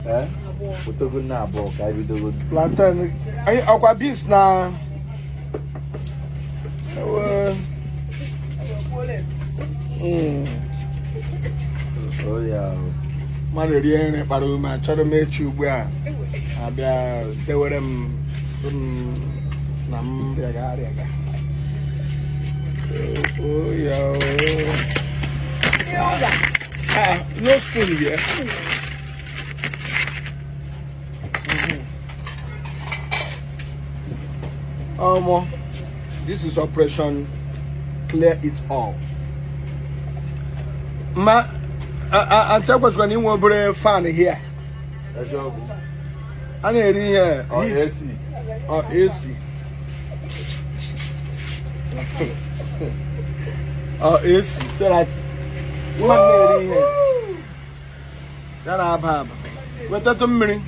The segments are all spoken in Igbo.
Eh? Utogo na abo ka ibidogo. Plantain. Ay akwa beans na. Oh yeah. Mmadụ rie nri kpara ume achọrọ m echi ugbu a abịa dewere m sị m na m rịaga no spoon here. This is Operation Clear It All. I'm going to put a fan here. I need here. Or AC. Or AC. Or AC. So that's one here. That I have. What that to me?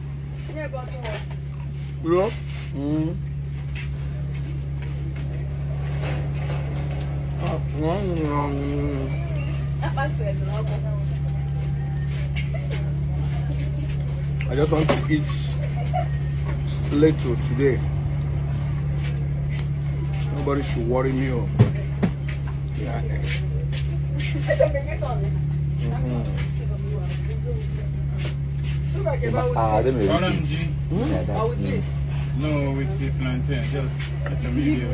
Bro? I just want to eat little today. Nobody should worry me up. Yeah. No, with the plantain, just a medium.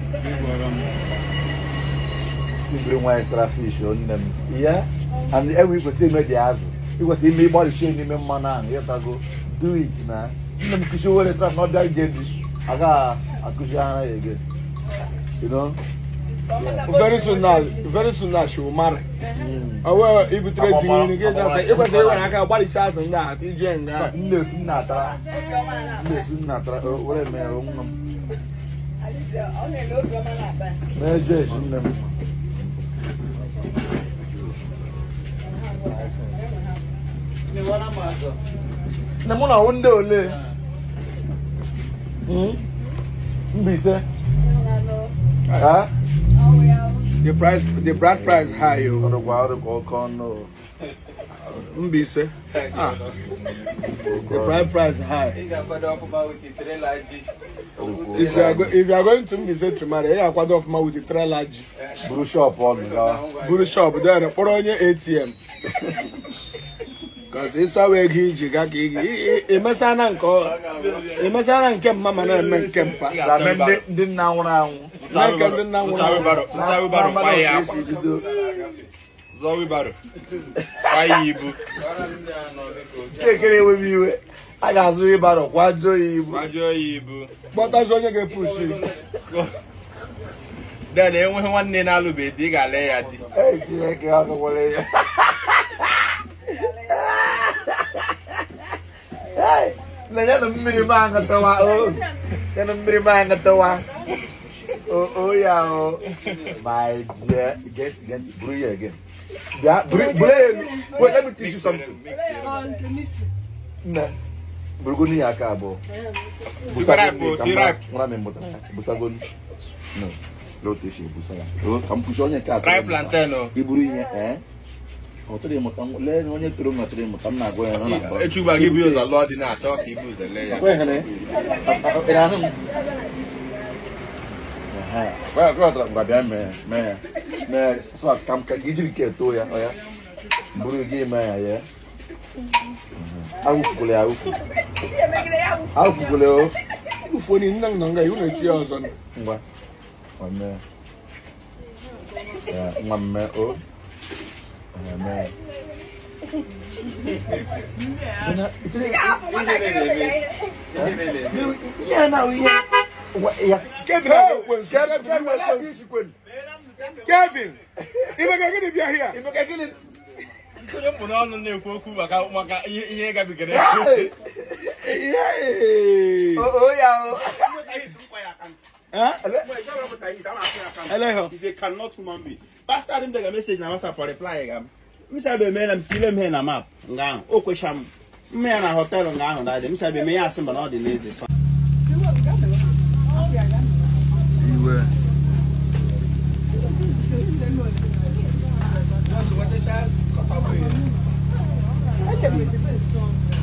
Bring one extra fish on them. Yeah? And every person made the ass. It was in me body shame me man. You have to go do it now. I'm sure it's not that jelly. I got a cushion again. You know? Yeah. Very soon now she will marry. I will if you trade in again. It was I got body shots and that. You join that. Listen, not Namuna window le. Mbise. Huh? The brand price high yo. The wild corn no. Mbise. The brand price high. If you are going to Mbise tomorrow, you are quite off my with the three large. Buru shop on Buru shop there. Put on your ATM. Because it's a way he gagi. A masana and mama and kempa. Didn't now. Take it with you. I got to about a quadro. But that's when you get pushy. Then they went one in Alube, dig a layer. Hey, you can't have a way. Hey, let them man at the one. Let them man at the one. Oh, yeah. My dear, get Brie again. Yeah, Brie. Wait, let me teach you something. No. Burguni Akabo. Busagon. No. Rotation Busaya. Oh, come push on your car. Try plantain. Iburi, eh? Or to the Motam, let on your throne at the Motam. It will give you a lot in our talk. He moves a layer. Well, go to man. So I've come to get to ya. Burigi, man, yeah. How funny, no, you know, yours on what? One man, oh, man. Yeah, now we Kevin, if I can get here, if I can get it. Put on the new Poku, you got to get it. Oh, yeah. Hello. He said, cannot human be. Pastor him take a message now for reply again. Mr. Be man, I'm killing him a map. Now, oh, question. Me and a hotel now, that Mr. Be may ask him about the news this one. That's what the chance cut away.